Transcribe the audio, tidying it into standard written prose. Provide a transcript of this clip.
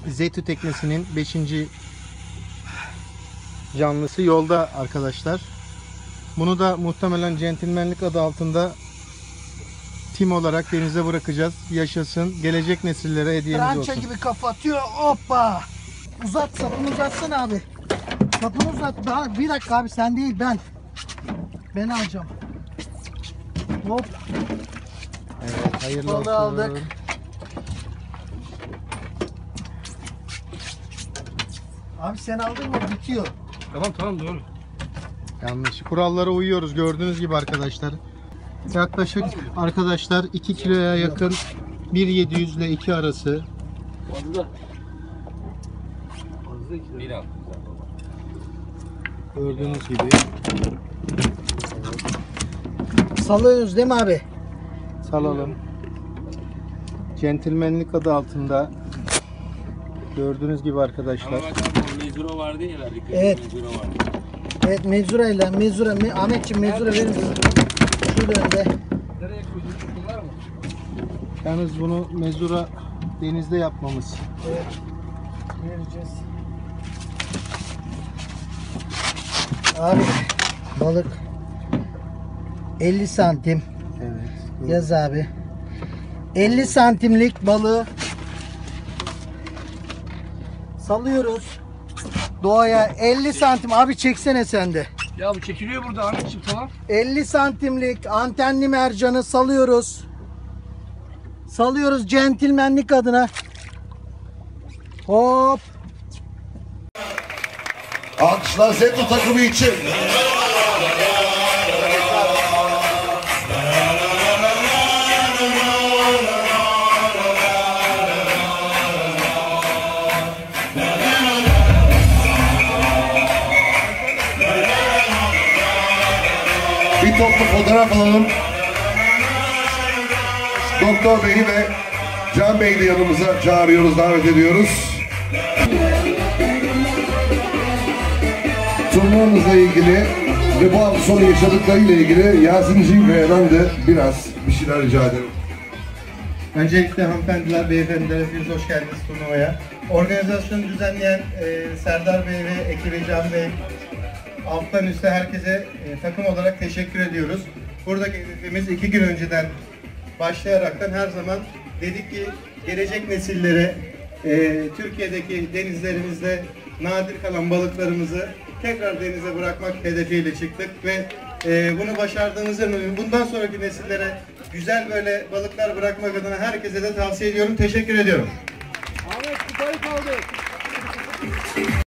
Zeytü teknesinin 5. canlısı yolda arkadaşlar. Bunu da muhtemelen centilmenlik adı altında tim olarak denize bırakacağız. Yaşasın. Gelecek nesillere hediyemiz Trança olsun. gibi kafa atıyor. Hoppa. Uzat, sapını uzatsana abi. Sapını uzat. Bir dakika abi, sen değil, ben. Ben alacağım. Hop. Evet, hayırlı Balığı olsun. aldık. Abi sen aldın mı? Bitiyor. Tamam doğru. Yanlış. Kurallara uyuyoruz gördüğünüz gibi arkadaşlar. Yaklaşık arkadaşlar 2 kiloya yakın 1.700 ile 2 arası. Fazla. Bir al. Gördüğünüz gibi. Salıyoruz değil mi abi? Salalım. Centilmenlik adı altında. Gördüğünüz gibi arkadaşlar. Ama bak abi mezura vardı ya verdik. Evet. Mezura vardı. Evet, mezura ile Ahmetciğim mezura verir misin? Şurada önde. Nereye koydun? Var mı? Yalnız bunu mezura denizde yapmamız. Evet. Vereceğiz. Abi balık 50 santim. Evet. Yaz abi. 50 santimlik balığı salıyoruz doğaya. 50 santim abi, çeksene sen de. Ya bu çekiliyor burada Ahmetciğim, tamam. 50 santimlik antenli mercanı salıyoruz. Salıyoruz centilmenlik adına. Hop. Alkışlar Zeytun takımı için. Bir toplu fotoğraf alalım. Doktor Bey'i ve Can Bey'i de yanımıza çağırıyoruz, davet ediyoruz. Turnuvamızla ilgili ve bu hafta sonu yaşadıklarıyla ilgili Yasin'ciğim ve ben de biraz bir şeyler rica ederim. Öncelikle hanımefendiler, beyefendiler hepiniz hoş geldiniz turnuvaya. Organizasyonu düzenleyen Serdar Bey ve ekibi Can Bey, alttan üstte herkese takım olarak teşekkür ediyoruz. Buradaki hedefimiz 2 gün önceden başlayaraktan her zaman dedik ki gelecek nesillere Türkiye'deki denizlerimizde nadir kalan balıklarımızı tekrar denize bırakmak hedefiyle çıktık ve bunu başardığımızdan eminim. Bundan sonraki nesillere güzel böyle balıklar bırakmak adına herkese de tavsiye ediyorum. Teşekkür ediyorum. Ahmet kupayı kaldı.